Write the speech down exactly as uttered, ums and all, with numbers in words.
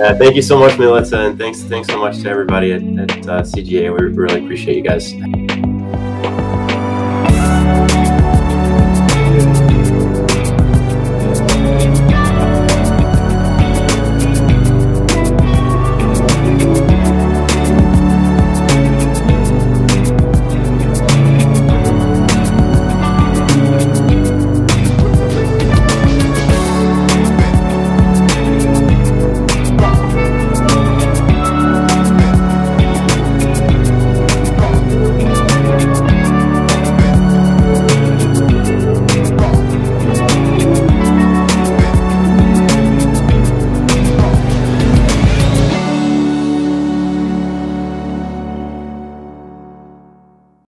Uh, thank you so much, Milena, and thanks thanks so much to everybody at, at uh, C G A. We really appreciate you guys.